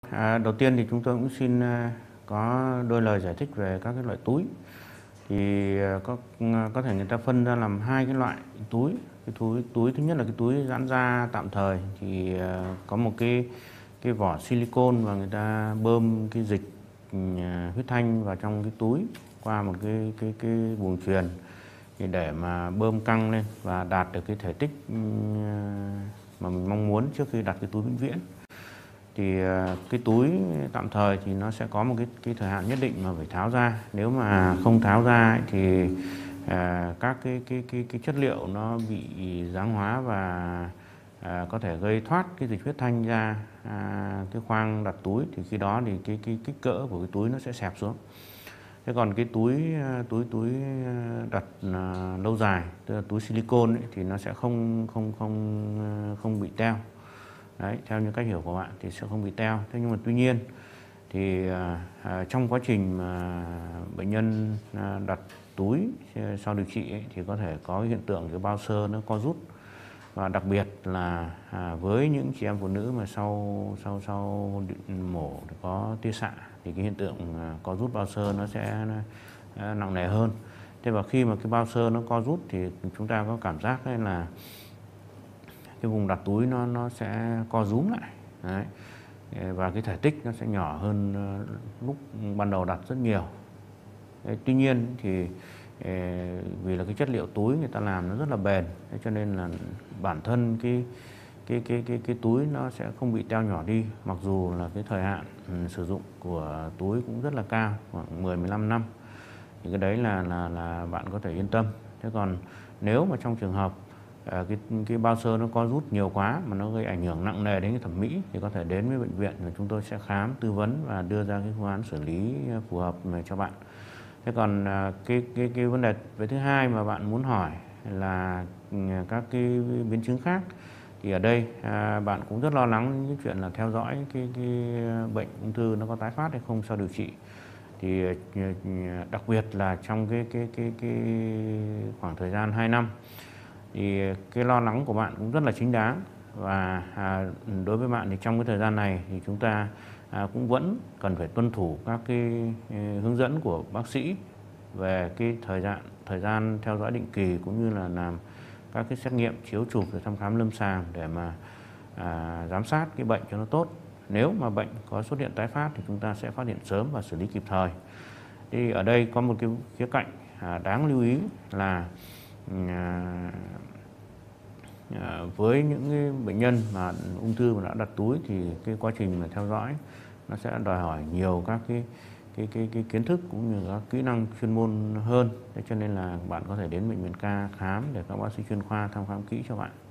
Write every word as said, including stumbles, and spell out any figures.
À, đầu tiên thì chúng tôi cũng xin à, có đôi lời giải thích về các cái loại túi. Thì à, có có thể người ta phân ra làm hai cái loại túi. Cái túi túi thứ nhất là cái túi giãn da tạm thời, thì à, có một cái cái vỏ silicon và người ta bơm cái dịch à, huyết thanh vào trong cái túi qua một cái cái cái buồng truyền, thì để mà bơm căng lên và đạt được cái thể tích mà mình mong muốn trước khi đặt cái túi vĩnh viễn. Thì cái túi tạm thời thì nó sẽ có một cái, cái thời hạn nhất định mà phải tháo ra. Nếu mà không tháo ra ấy, thì à, các cái, cái, cái, cái chất liệu nó bị giáng hóa và à, có thể gây thoát cái dịch huyết thanh ra à, cái khoang đặt túi. Thì khi đó thì cái, cái kích cỡ của cái túi nó sẽ xẹp xuống. Thế còn cái túi túi túi đặt à, lâu dài, tức là túi silicon ấy, thì nó sẽ không không không không bị teo. Đấy, theo như cách hiểu của bạn thì sẽ không bị teo. Thế nhưng mà tuy nhiên thì à, trong quá trình mà bệnh nhân à, đặt túi sau điều trị ấy, thì có thể có hiện tượng cái bao xơ nó co rút, và đặc biệt là à, với những chị em phụ nữ mà sau sau sau mổ có tia xạ thì cái hiện tượng à, co rút bao xơ nó sẽ à, nặng nề hơn. Thế và khi mà cái bao xơ nó co rút thì chúng ta có cảm giác là cái vùng đặt túi nó nó sẽ co rúm lại. Đấy. Và cái thể tích nó sẽ nhỏ hơn lúc ban đầu đặt rất nhiều. Đấy, tuy nhiên thì vì là cái chất liệu túi người ta làm nó rất là bền, cho nên là bản thân cái cái cái cái cái túi nó sẽ không bị teo nhỏ đi, mặc dù là cái thời hạn sử dụng của túi cũng rất là cao, khoảng mười mười lăm năm. Thì cái đấy là là là bạn có thể yên tâm. Thế còn nếu mà trong trường hợp À, cái, cái bao xơ nó co rút nhiều quá mà nó gây ảnh hưởng nặng nề đến cái thẩm mỹ, thì có thể đến với bệnh viện và chúng tôi sẽ khám, tư vấn và đưa ra cái phương án xử lý phù hợp cho bạn. Thế còn à, cái cái cái vấn đề về thứ hai mà bạn muốn hỏi là các cái biến chứng khác, thì ở đây à, bạn cũng rất lo lắng cái chuyện là theo dõi cái, cái bệnh ung thư nó có tái phát hay không sau điều trị. Thì đặc biệt là trong cái cái cái cái khoảng thời gian hai năm, thì cái lo lắng của bạn cũng rất là chính đáng. Và à, đối với bạn thì trong cái thời gian này thì chúng ta à, cũng vẫn cần phải tuân thủ các cái hướng dẫn của bác sĩ về cái thời gian thời gian theo dõi định kỳ, cũng như là làm các cái xét nghiệm chiếu chụp để thăm khám lâm sàng để mà à, giám sát cái bệnh cho nó tốt. Nếu mà bệnh có xuất hiện tái phát thì chúng ta sẽ phát hiện sớm và xử lý kịp thời. Thì ở đây có một cái khía cạnh à, đáng lưu ý là À, à, với những cái bệnh nhân mà ung thư mà đã đặt túi thì cái quá trình mà theo dõi nó sẽ đòi hỏi nhiều các cái cái cái, cái kiến thức cũng như các kỹ năng chuyên môn hơn. Thế cho nên là bạn có thể đến bệnh viện ca khám để các bác sĩ chuyên khoa thăm khám kỹ cho bạn.